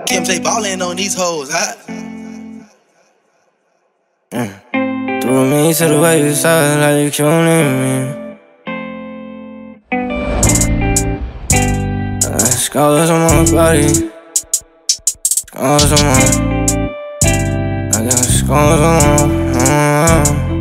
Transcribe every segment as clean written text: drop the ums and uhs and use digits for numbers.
Kim J ballin' on these hoes, huh? Threw me to the way you side like you need me. Scars on my body, scars on my, I got scars on my.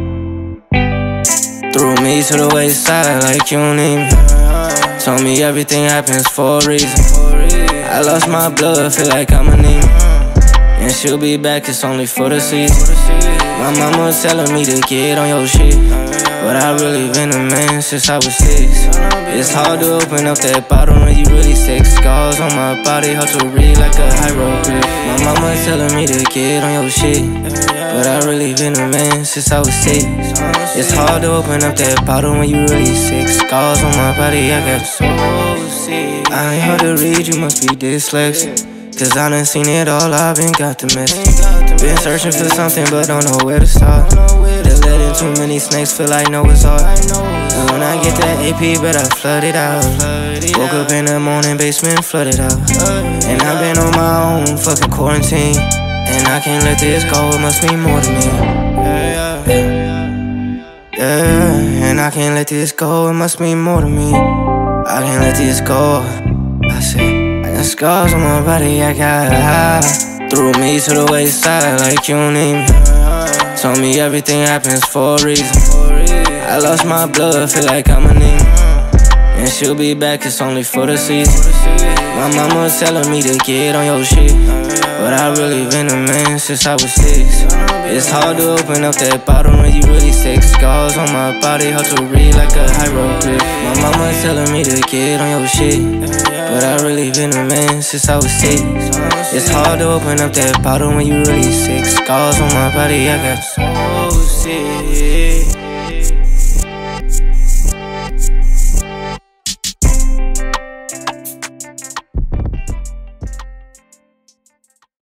Threw me to the wayside like you need me. Told me everything happens for a reason. I lost my blood, feel like I'm anemic. And she'll be back, it's only for the season. My mama was telling me to get on your shit, but I really been a man since I was 6. It's hard to open up that bottle when you really sick. Scars on my body, hard to read like a hieroglyph. My mama was telling me to get on your shit, but I really been a man since I was 6. It's hard to open up that bottle when you really sick. Scars on my body, I got so sick. I ain't hard to read, you must be dyslexic, cause I done seen it all, I've been got the message. Been searching for something but don't know where to start. Just letting too many snakes, feel like Noah's Ark. And when I get that AP, bet I flood it out. Woke up in the morning, basement flooded out. And I've been on my own fucking quarantine, and I can't let this go, it must mean more to me. Yeah, and I can't let this go, it must mean more to me. I can't let this go. I said, I got scars on my body, I got threw me to the wayside like you need me. Told me everything happens for a reason. I lost my blood, feel like I'm anemic. And she'll be back, it's only for the season. My mama was telling me to get on your shit, but I really been a man since I was 6. It's hard to open up that bottle when you really sick. Scars on my body, hard to read like a hieroglyph. My mama was telling me to get on your shit, but I really been a man since I was 6. It's hard to open up that bottle when you really sick. Scars on my body, I got so sick.